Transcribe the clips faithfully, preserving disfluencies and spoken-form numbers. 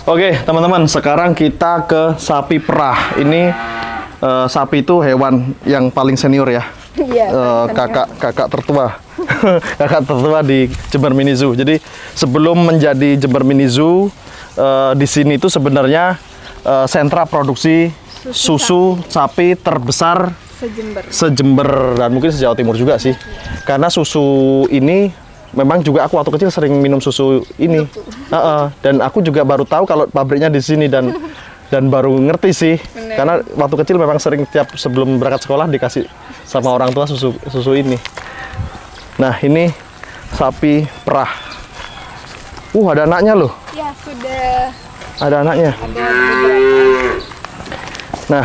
Oke, teman-teman, sekarang kita ke sapi perah. Ini uh, sapi itu hewan yang paling senior ya. Iya. Uh, kakak kakak tertua. Kakak tertua di Jember Mini Zoo. Jadi sebelum menjadi Jember Mini Zoo, uh, di sini itu sebenarnya uh, sentra produksi susu, susu sapi. sapi terbesar Sejember. Sejember dan mungkin se-Jawa Timur juga sih. Karena susu ini memang juga aku waktu kecil sering minum susu ini. Uh -uh. Dan aku juga baru tahu kalau pabriknya di sini dan dan baru ngerti sih. Bener. Karena waktu kecil memang sering tiap sebelum berangkat sekolah dikasih sama orang tua susu susu ini. Nah, ini sapi perah. Uh, ada anaknya loh. Ya, sudah. Ada anaknya. Ada beberapa. Nah,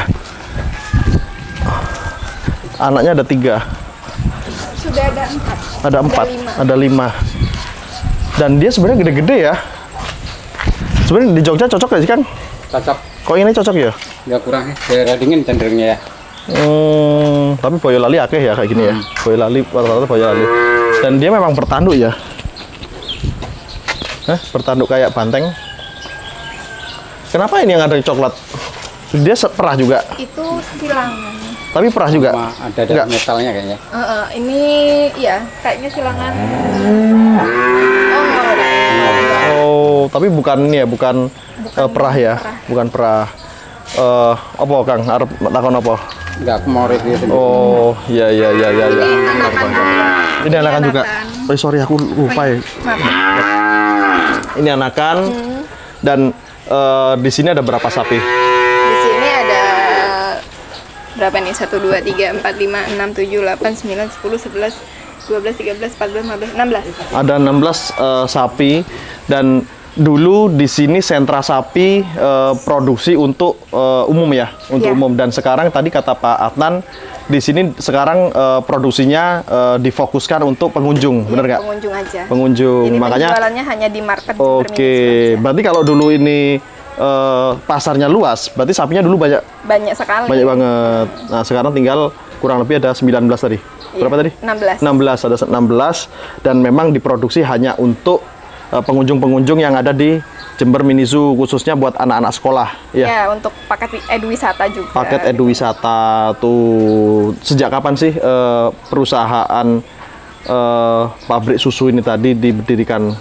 anaknya ada tiga. Sudah ada empat. Ada empat. Ada lima. Ada lima. Dan dia sebenarnya gede-gede ya. Sebenarnya di Jogja cocok gak sih, Kang? Cocok. Kok ini cocok ya? Ya kurang ya. Daerah dingin cenderungnya ya. Hmm, tapi Boyolali akeh ya kayak gini hmm. ya. Boyolali, rata-rata Boyolali. Dan dia memang bertanduk ya. Hah? Bertanduk kayak banteng. Kenapa ini yang ada coklat? Dia perah juga. Itu silangan. Tapi perah juga. Sama ada ada metalnya kayaknya. Uh, uh, ini ya kayaknya silangan. Oh, oh, tapi bukan ini ya, bukan, bukan uh, perah ya, perah. bukan perah. Uh, apa Kang? Arep takon apa? Enggak, aku mau review sendiri. Oh, iya iya iya iya. Ini anakan juga. Ini anakan juga. Oh, sorry aku lupa ya. Ini anakan hmm. dan uh, di sini ada berapa sapi? Di sini ada berapa nih? satu, dua, tiga, empat, lima, enam, tujuh, delapan, sembilan, sepuluh, sebelas, dua belas, tiga belas, empat belas, lima belas, enam belas. Ada enam belas uh, sapi dan dulu di sini sentra sapi uh, produksi untuk uh, umum ya, untuk yeah. umum dan sekarang tadi kata Pak Adnan di sini sekarang uh, produksinya uh, difokuskan untuk pengunjung, yeah, bener nggak? Pengunjung aja. Pengunjung, jadi makanya penjualannya hanya di market. Oke, okay. Berarti kalau dulu ini uh, pasarnya luas, berarti sapinya dulu banyak. Banyak sekali. Banyak banget. Nah sekarang tinggal kurang lebih ada sembilan belas tadi. Berapa yeah. tadi? enam belas. enam belas, ada enam belas dan memang diproduksi hanya untuk pengunjung-pengunjung yang ada di Jember Mini Zoo, khususnya buat anak-anak sekolah ya. Ya, untuk paket eduwisata juga. Paket eduwisata tuh sejak kapan sih uh, perusahaan uh, pabrik susu ini tadi didirikan?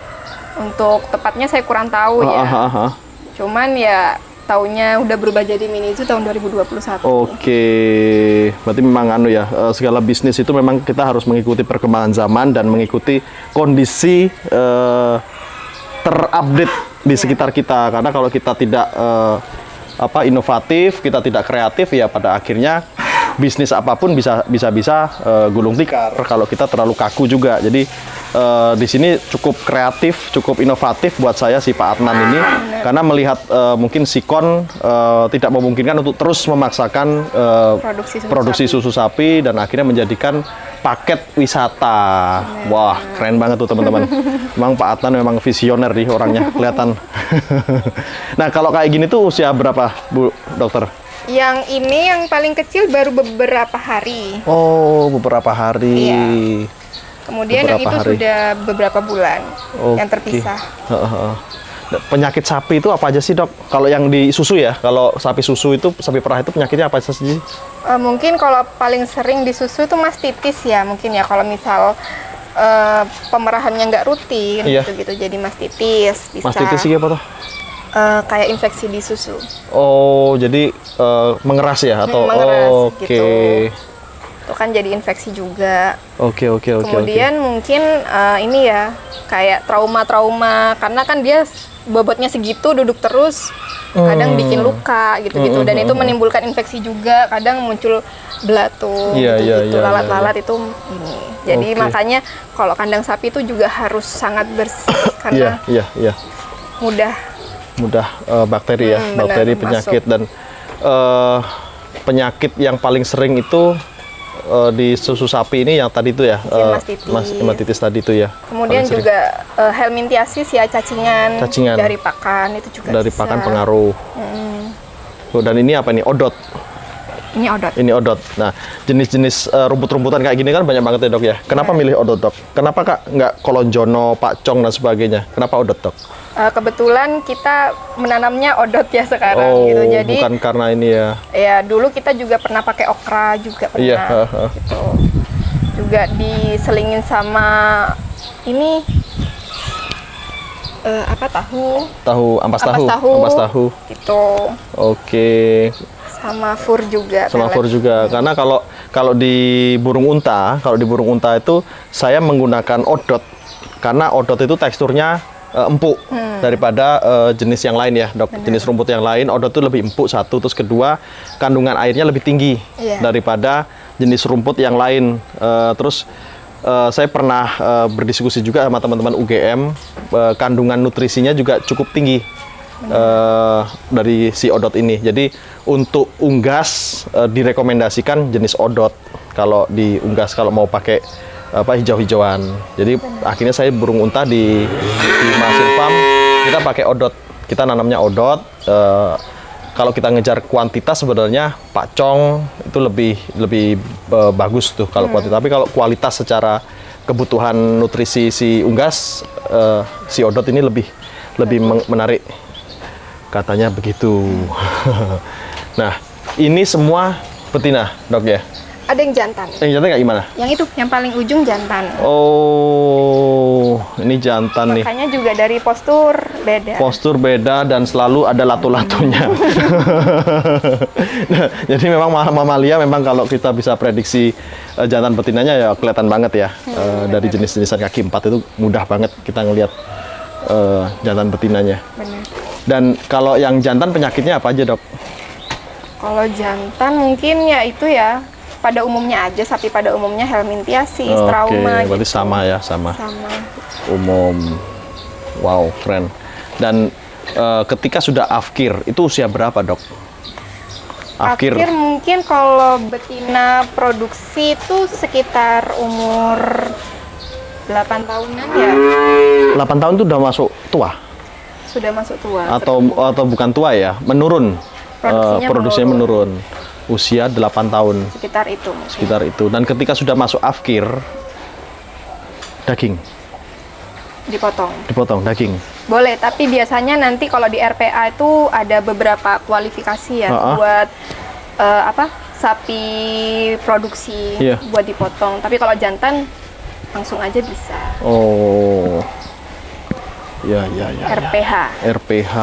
Untuk tepatnya saya kurang tahu ah, ya. Ah, ah, ah. Cuman ya tahunnya udah berubah jadi Mini Zoo tahun dua ribu dua puluh satu. Oke, berarti memang anu ya, segala bisnis itu memang kita harus mengikuti perkembangan zaman dan mengikuti kondisi uh, terupdate di sekitar kita. Karena kalau kita tidak uh, apa inovatif, kita tidak kreatif ya pada akhirnya bisnis apapun bisa bisa bisa uh, gulung tikar kalau kita terlalu kaku juga. Jadi uh, di sini cukup kreatif, cukup inovatif buat saya si Pak Adnan ini. Bener. Karena melihat uh, mungkin Sikon uh, tidak memungkinkan untuk terus memaksakan uh, produksi, susu, produksi sapi. susu sapi dan akhirnya menjadikan paket wisata. Bener. Wah, keren banget tuh teman-teman. Memang Pak Adnan memang visioner nih orangnya, kelihatan. Nah, kalau kayak gini tuh usia berapa, Bu Dokter? Yang ini yang paling kecil baru beberapa hari. Oh, beberapa hari. Iya. Kemudian beberapa yang itu hari. Sudah beberapa bulan okay. yang terpisah. Penyakit sapi itu apa aja sih, Dok? Kalau yang di susu ya, kalau sapi susu itu, sapi perah itu penyakitnya apa aja sih? Uh, mungkin kalau paling sering di susu itu mastitis ya, mungkin ya kalau misal uh, pemerahannya nggak rutin, iya. gitu-gitu jadi mastitis. Bisa. Mastitis sih apa tuh? Uh, kayak infeksi di susu. Oh, jadi uh, mengeras ya atau? Mengeras, oh, oke. Okay. Gitu. Itu kan jadi infeksi juga. Oke, okay, oke, okay, oke. Okay, Kemudian okay. mungkin uh, ini ya kayak trauma-trauma karena kan dia bobotnya segitu duduk terus, hmm. kadang bikin luka gitu-gitu hmm, dan hmm, itu menimbulkan infeksi juga, kadang muncul belatung, yeah, gitu-gitu, yeah, yeah, lalat-lalat yeah, yeah. itu ini. Jadi okay. makanya kalau kandang sapi itu juga harus sangat bersih karena yeah, yeah, yeah. mudah mudah uh, bakteri ya, hmm, bakteri bener, penyakit masuk. Dan uh, penyakit yang paling sering itu uh, di susu sapi ini yang tadi itu ya, uh, mas hematitis tadi itu ya. Kemudian juga uh, helminthiasis ya, cacingan, cacingan dari pakan itu juga dari bisa. Pakan pengaruh. Hmm. Oh, dan ini apa nih, odot? Ini odot. Ini odot. Nah, jenis-jenis uh, rumput-rumputan kayak gini kan banyak banget ya dok ya. Kenapa Ya. milih odot dok? Kenapa kak nggak kolonjono, pakcong dan sebagainya? Kenapa odot dok? Uh, kebetulan kita menanamnya odot ya sekarang Oh, gitu. Jadi bukan karena ini ya. ya dulu kita juga pernah pakai okra juga pernah. Iya, ha, ha. Gitu. Juga diselingin sama ini uh, apa tahu? Tahu ampas, Ampas tahu. tahu. Ampas tahu. Gitu. Oke. Sama fur juga. Sama pelet. fur juga. Karena kalau kalau di burung unta, kalau di burung unta itu saya menggunakan odot karena odot itu teksturnya uh, empuk Hmm. daripada uh, jenis yang lain ya, dok. Benar. Jenis rumput yang lain odot itu lebih empuk satu, terus kedua kandungan airnya lebih tinggi Iya. daripada jenis rumput yang lain. Uh, terus uh, saya pernah uh, berdiskusi juga sama teman-teman U G M, uh, kandungan nutrisinya juga cukup tinggi. Uh, dari si odot ini. Jadi untuk unggas uh, direkomendasikan jenis odot kalau di unggas kalau mau pakai apa hijau-hijauan. Jadi akhirnya saya burung unta di di Masin Farm kita pakai odot. Kita nanamnya odot. Uh, kalau kita ngejar kuantitas sebenarnya pakcong itu lebih lebih uh, bagus tuh kalau kuantitas. Tapi kalau kualitas secara kebutuhan nutrisi si unggas uh, si odot ini lebih lebih meng- menarik. Katanya begitu. Nah, ini semua betina, dok ya? Ada yang jantan. Yang jantan kayak gimana? Yang itu, yang paling ujung jantan. Oh, ini jantan nih. Makanya juga dari postur beda. Postur beda dan selalu ada latu-latunya. Nah, jadi memang ma- mamalia memang kalau kita bisa prediksi uh, jantan betinanya ya kelihatan banget ya. Uh, dari jenis-jenisan kaki empat itu mudah banget kita ngelihat uh, jantan betinanya. Benar. Dan kalau yang jantan penyakitnya apa aja dok? Kalau jantan mungkin ya itu ya pada umumnya aja, sapi pada umumnya helminthiasis, Oke, trauma berarti gitu. sama ya, sama. Sama. Umum. Wow, keren. Dan eh, ketika sudah afkir, itu usia berapa dok? Afkir. Akhir mungkin kalau betina produksi itu sekitar umur delapan tahunan ya. delapan tahun itu udah masuk tua? Sudah masuk tua. Atau atau bukan tua ya? Menurun? Produksinya Eh, produksinya menurun. Usia delapan tahun. Sekitar itu mungkin. Sekitar itu. Dan ketika sudah masuk afkir, daging, Dipotong. dipotong daging. Boleh, tapi biasanya nanti kalau di R P A itu ada beberapa kualifikasi ya Ha-ha. buat eh, apa sapi produksi Iya. buat dipotong. Tapi kalau jantan langsung aja bisa. Oh. Ya, ya, ya. R P H. R P H.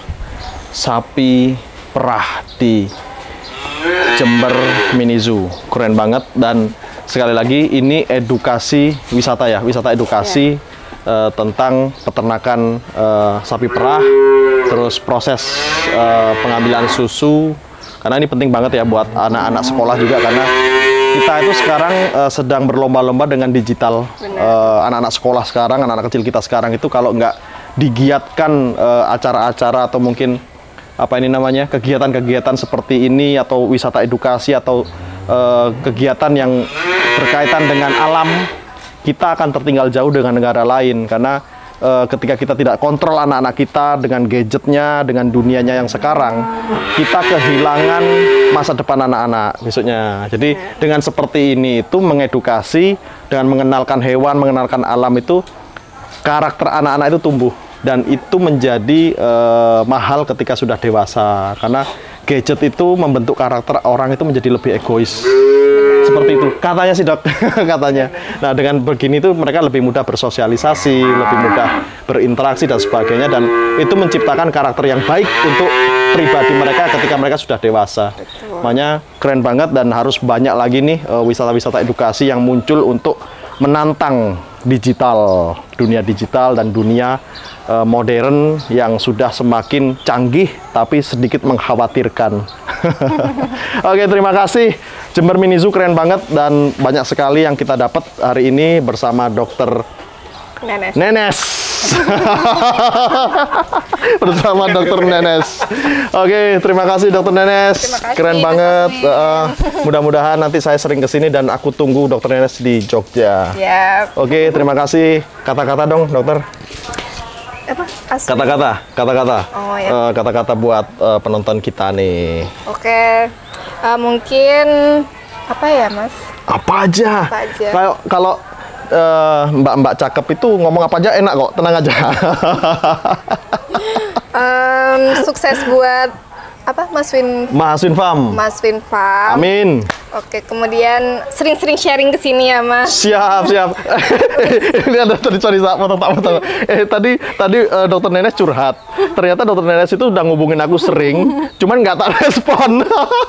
Sapi perah di Jember Mini Zoo. Keren banget. Dan sekali lagi ini edukasi wisata ya, wisata edukasi eh, tentang peternakan eh, sapi perah, terus proses eh, pengambilan susu. Karena ini penting banget ya buat anak-anak sekolah juga, karena kita itu sekarang eh, sedang berlomba-lomba dengan digital. Eh, anak-anak sekolah sekarang, anak-anak kecil kita sekarang itu kalau nggak digiatkan eh, acara-acara atau mungkin apa ini namanya kegiatan-kegiatan seperti ini atau wisata edukasi atau eh, kegiatan yang berkaitan dengan alam, kita akan tertinggal jauh dengan negara lain karena eh, ketika kita tidak kontrol anak-anak kita dengan gadgetnya, dengan dunianya yang sekarang, kita kehilangan masa depan anak-anak besoknya. Jadi dengan seperti ini itu mengedukasi, dengan mengenalkan hewan, mengenalkan alam itu, karakter anak-anak itu tumbuh dan itu menjadi eh, mahal ketika sudah dewasa karena gadget itu membentuk karakter orang itu menjadi lebih egois. Seperti itu katanya sih dok. Katanya. Nah dengan begini itu mereka lebih mudah bersosialisasi, lebih mudah berinteraksi dan sebagainya, dan itu menciptakan karakter yang baik untuk pribadi mereka ketika mereka sudah dewasa. Makanya keren banget dan harus banyak lagi nih eh, wisata-wisata edukasi yang muncul untuk menantang digital, dunia digital dan dunia uh, modern yang sudah semakin canggih tapi sedikit mengkhawatirkan. Oke, terima kasih. Jember Mini Zoo keren banget dan banyak sekali yang kita dapat hari ini bersama dokter Nenes. Nenes. Bersama dokter Nenes. Oke, terima kasih dokter Nenes. Terima kasih, Keren Mas banget. Asmi. Uh, mudah-mudahan nanti saya sering kesini dan aku tunggu dokter Nenes di Jogja. Siap. Oke, terima kasih. Kata-kata dong, dokter. Apa? Asmi. Kata-kata, kata-kata. Oh, ya. Eh, kata-kata buat eh, penonton kita nih. Oke. Uh, mungkin apa ya, Mas? Apa aja? Apa aja? Kalau kalau eh, mbak-mbak cakep itu ngomong apa aja enak kok, tenang aja. Um, sukses buat apa, Mas Win? Mas Winfam. Mas Winfam. Amin. Oke, kemudian sering-sering sharing ke sini ya, Mas. Siap, siap. Ini ada tadi sorry tak potong tak potong. Eh tadi tadi eh, dokter Nenes curhat. Ternyata dokter Nenes itu udah ngubungin aku sering, cuman nggak tak respon.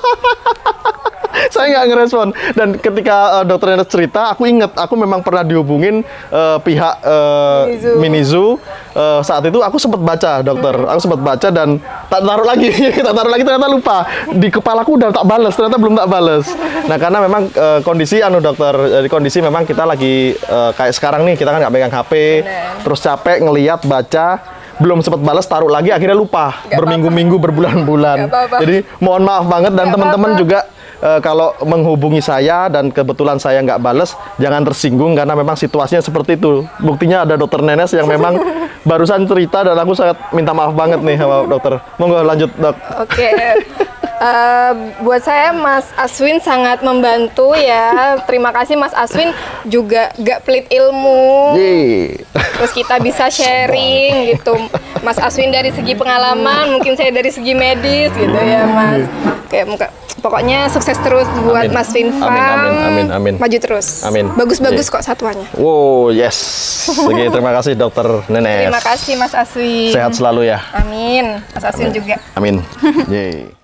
Saya nggak ngerespon. Dan ketika uh, dokter Nenes cerita, aku inget aku memang pernah dihubungin uh, pihak uh, Minizu. Minizu. Uh, saat itu aku sempat baca, dokter. Aku sempat baca dan tak taruh lagi. Tak taruh lagi, ternyata lupa. Di kepalaku udah tak balas, ternyata belum tak balas. Nah, karena memang uh, kondisi anu dokter, uh, kondisi memang kita lagi uh, kayak sekarang nih, kita kan nggak pegang H P, Bener. terus capek ngelihat baca, belum sempat balas, taruh lagi, akhirnya lupa. Gak berminggu-minggu, berbulan-bulan. Gak apa-apa. Jadi mohon maaf banget dan Gak teman-teman apa-apa. juga eh, kalau menghubungi saya dan kebetulan saya nggak bales, jangan tersinggung karena memang situasinya seperti itu. Buktinya ada dokter Nenes yang memang barusan cerita dan aku sangat minta maaf banget nih sama dokter. Monggo lanjut, Dok. Oke. Eh, buat saya Mas Aswin sangat membantu ya. Terima kasih Mas Aswin, juga gak pelit ilmu. Yeay. Terus kita bisa sharing gitu. Mas Aswin dari segi pengalaman, mungkin saya dari segi medis gitu ya, Mas. Oke, muka. Pokoknya sukses terus buat Amin. Mas Winfam. Amin, amin, amin, amin. Maju terus. Amin. Bagus-bagus Yeay. kok satuannya. Wow, yes. Oke, terima kasih dokter Nenes. Terima kasih Mas Aswin. Sehat selalu ya. Amin. Mas Aswin juga. Amin. Yeay.